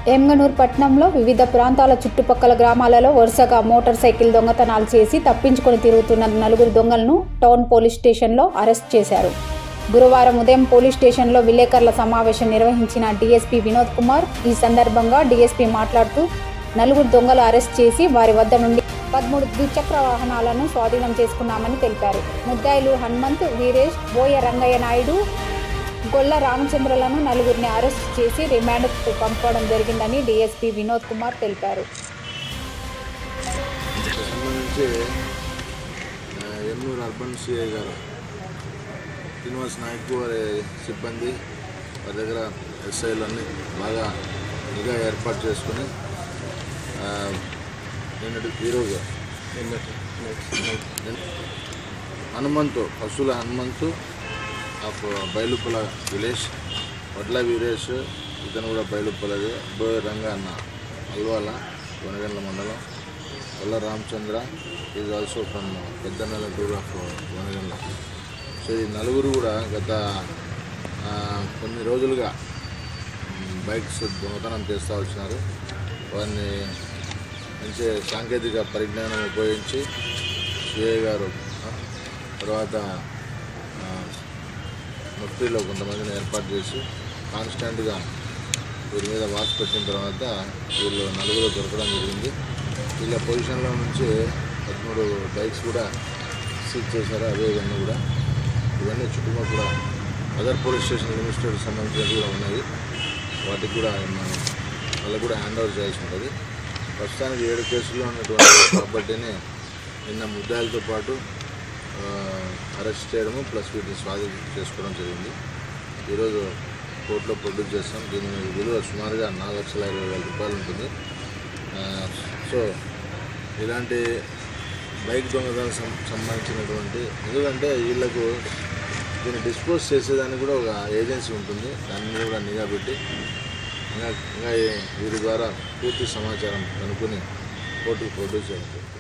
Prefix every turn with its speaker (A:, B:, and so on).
A: ఎమ్గనూర్ పట్టణంలో వివిధ ప్రాంతాల చుట్టుపక్కల గ్రామాలలో వరుసగా మోటార్ సైకిల్ దొంగతనాలు చేసి తప్పించుకొని తిరుగుతున్న 4 దొంగలను టౌన్ పోలీస్ స్టేషన్లో అరెస్ట్ చేశారు. గురువారం ఉదయం పోలీస్ స్టేషన్లో విలేకరుల సమావేశం నిర్వహించిన డీఎస్పీ వినోద్ కుమార్. ఈ సందర్భంగా డీఎస్పీ మాట్లాడుతూ 4 దొంగలు అరెస్ట్ చేసి వారి వద్ద నుండి 13 ద్విచక్ర వాహనాలను స్వాధీనం చేసుకున్నామని తెలిపారు. ముద్దాయిలు హనుమంత్, వీరేష్, బోయ రంగయ్య నాయుడు, గొల్ల రామచంద్రలను 4గురిని అరెస్ట్ చేసి రిమాండ్కు పంపడం జరిగిందని డీఎస్పీ వినోద్ కుమార్ తెలిపారు.
B: ఎమ్నూరు అర్బన్ సిఐ గారు శ్రీనివాస్ నాయక్ వారి సిబ్బంది వారి దగ్గర ఎస్ఐలన్నీ బాగా నిఘా ఏర్పాటు చేసుకుని ఈరోజు హనుమంతు పశువుల హనుమంతు ఆఫ్ బయలుపల విలేజ్, వడ్ల వీరేష్ ఇతను కూడా బయలుపలది, బోయ రంగ అన్న అల్వాల వనగండ్ల మండలం, వల్ల రామచంద్ర ఈజ్ ఆల్సో ఫ్రమ్ పెద్దనెల టూర్ ఆఫ్ వనగండ్ల. సో ఈ 4 కూడా గత కొన్ని రోజులుగా బైక్స్ దొంగతనం చేస్తూ వచ్చినారు. వారిని మంచి సాంకేతిక పరిజ్ఞానం ఉపయోగించి సిఐ గారు తర్వాత ముట్టిలో కొంతమందిని ఏర్పాటు చేసి కాన్స్టాంట్గా వీరి మీద వాచ్ పెట్టిన తర్వాత వీళ్ళు 4 దొరకడం జరిగింది. వీళ్ళ పొజిషన్లో నుంచి 13 బైక్స్ కూడా సీజ్ చేశారు. అవే ఇవన్నీ చుట్టుపక్కల అదర్ పోలీస్ స్టేషన్ లిమిటెడ్ సంబంధించినవి కూడా ఉన్నాయి. వాటికి కూడా వాళ్ళకు కూడా హ్యాండ్ ఓవర్ చేయాల్సి ఉంటుంది. ప్రస్తుతానికి 7 కేసుల్లో ఉన్నటువంటి ప్రాపర్టీని నిన్న ముద్దాయిలతో పాటు అరెస్ట్ చేయడము ప్లస్ వీటిని స్వాధీనం చేసుకోవడం జరిగింది. ఈరోజు కోర్టులో ప్రొడ్యూస్ చేస్తాం. దీని విలువ సుమారుగా 4,20,000 రూపాయలు ఉంటుంది. సో ఇలాంటి బైక్ దొంగతనాలకు సంబంధించినటువంటి, ఎందుకంటే వీళ్ళకు దీన్ని డిస్పోజ్ చేసేదానికి కూడా ఒక ఏజెన్సీ ఉంటుంది. దాని మీద కూడా నిఘా పెట్టి ఇంకా వీరి ద్వారా పూర్తి సమాచారం కనుక్కొని కోర్టుకు ప్రొడ్యూస్ చేయాలి.